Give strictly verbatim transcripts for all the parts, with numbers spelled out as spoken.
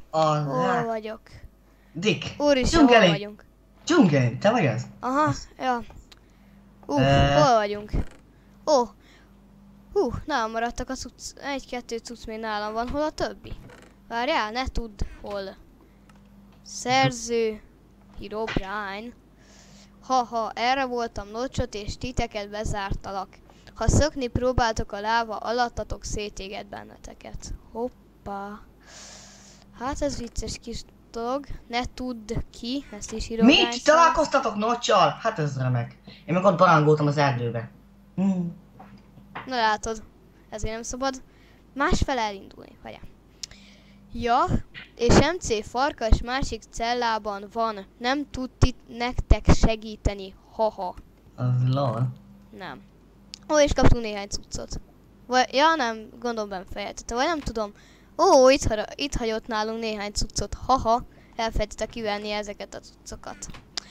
A Hol rá... vagyok? Dick. Úristen, hol vagyunk? Dzsungeli, te vagy az? Aha, ja. Uff, Ö- hol vagyunk? Ó. Hú, nálam maradtak a cucc. Egy-kettő cucc még nálam van, hol a többi? Várjál, ne tudd, hol. Szerző. Herobrine. Haha, erre voltam nocsot és titeket bezártalak. Ha szökni próbáltok a láva, alattatok szétéget benneteket. Hoppá. Hát ez vicces kis dolog. Ne tudd ki, ezt is írom. Mit? Találkoztatok Notch-al? Hát ez remek. Én meg ott barangoltam az erdőbe. Hmm. Na látod, ezért nem szabad másfele elindulni. Várjál. Ja, és em cé farkas másik cellában van. Nem tud itt nektek segíteni. Haha. Az lol. Nem. Ó, és kaptunk néhány cuccot. Vagy, ja nem, gondolom benfejeztette, vagy nem tudom. Ó, itt, ha, itt hagyott nálunk néhány cuccot. Haha, elfelejtette kivenni ezeket a cuccokat.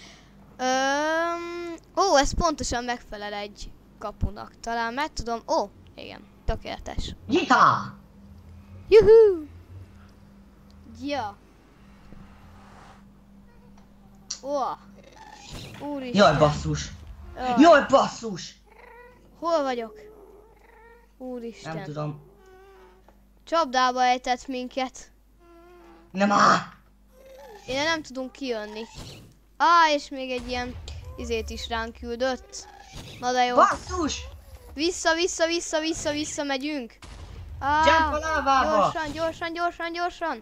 Öm, ó, ez pontosan megfelel egy kapunak. Talán meg tudom. Ó, igen, tökéletes. Jihá! Juhú! Ja. Ó. Úristen. Jaj, basszus! Jaj. Jaj, basszus! Hol vagyok? Úristen. Nem tudom. Csapdába ejtett minket. Nem áll! Én nem tudunk kijönni. Á, és még egy ilyen izét is ránk küldött. Na de jó. Basszus! Vissza, vissza, vissza, vissza, vissza megyünk. Á, Jump a lávába! gyorsan, gyorsan, gyorsan, gyorsan.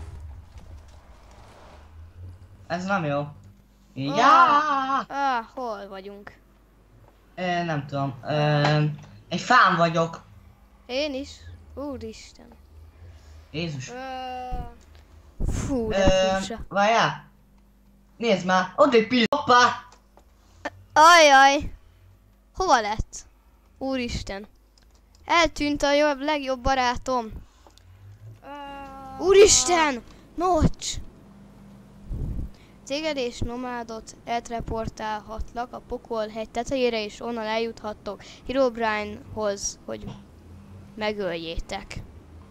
Ez nem jó. Ah. Ja! Á, hol vagyunk? Ö, nem tudom. Ö, egy fám vagyok. Én is. Úristen. Jézus. Ö, Fú, de Ö, furcsa. várjál. Nézd már, ott egy pillanat. Hoppá! Ajaj. Hova lett? Úristen. Eltűnt a jobb, legjobb barátom. Úristen! Notch! Téged és nomádot eltreportálhatlak a Pokolhegy tetejére, és onnan eljuthattok Herobrine-hoz, hogy megöljétek.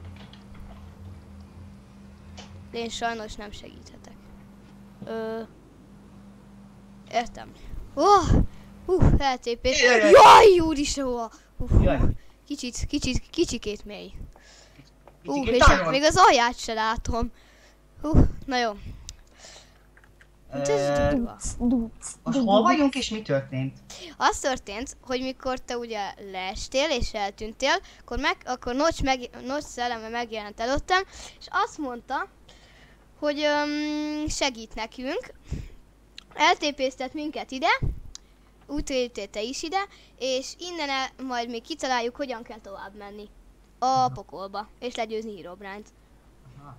De én sajnos nem segíthetek. Ö... Értem. Oh! Hú, eltépét. Jaj! Jaj, úristen! Uh, uh, Jaj. kicsit, kicsit, kicsikét mély. Ú, uh, Kicsikét és nagyon. még az alját se látom. Uh, na jó. Hát ez Ö, durva. Most hol vagyunk és mi történt? Az történt, hogy mikor te ugye leestél és eltűntél, akkor, meg, akkor Notch, meg, Notch szelleme megjelent előttem, és azt mondta, hogy öm, segít nekünk, eltépésztett minket ide, úgy térítél te is ide, és innen el, majd még kitaláljuk, hogyan kell tovább menni a pokolba, és legyőzni Herobrine-t. Aha.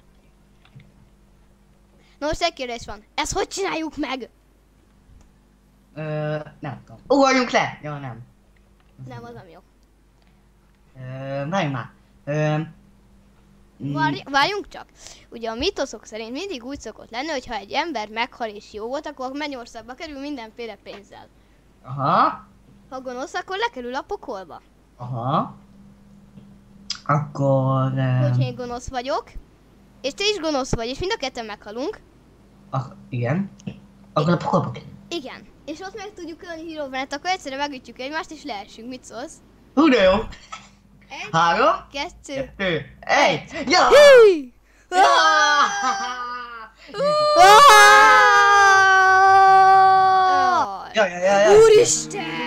Na most egy kérdés van, ezt hogy csináljuk meg? Ö, nem tudom. Ugorjunk le! Ja, nem. Nem, az nem jó. Ö, várjunk már. Ö, mm, Várj, várjunk csak. Ugye a mitoszok szerint mindig úgy szokott lenni, hogy ha egy ember meghal és jó volt, akkor mennyországba kerül mindenféle pénzzel. Aha. Ha gonosz, akkor lekerül a pokolba. Aha. Akkor... Ö, Hogyha én gonosz vagyok, és te is gonosz vagy, és mind a ketten meghalunk. ak- igen. Akkor a pokolba kell. Igen. És ott meg tudjuk ölni Herobrine-t, akkor egyszerre megütjük egymást, és leessünk. Mit szólsz? Hú, de jó. Egy, Három. kettő. Kettő. Egy. Ja! Hí! Ja! Ah! Ja, ja, ja, ja. Úristen!